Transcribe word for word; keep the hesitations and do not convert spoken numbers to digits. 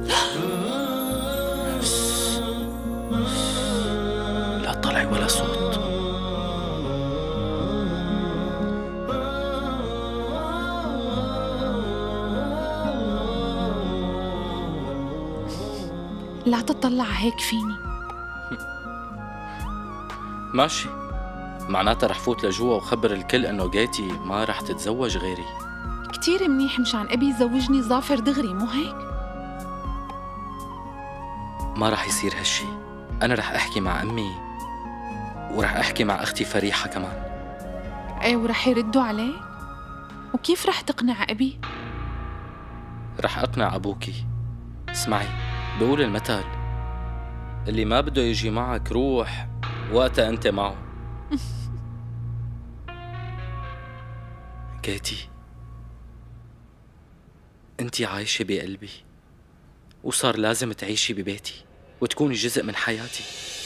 لا طلع ولا صوت. لا تطلع هيك فيني. ماشي، معناتها رح فوت لجوا وخبر الكل انه جيتي ما رح تتزوج غيري. كتير منيح مشان أبي يزوجني ظافر دغري، مو هيك؟ ما رح يصير هالشي. أنا رح أحكي مع أمي ورح أحكي مع أختي فريحة كمان. ايه، ورح يردوا عليك؟ وكيف رح تقنع أبي؟ رح أقنع أبوكي. اسمعي، بقول المثل اللي ما بده يجي معك روح وقتها أنت معه. كيتي، أنتي عايشة بقلبي وصار لازم تعيشي ببيتي وتكوني جزء من حياتي.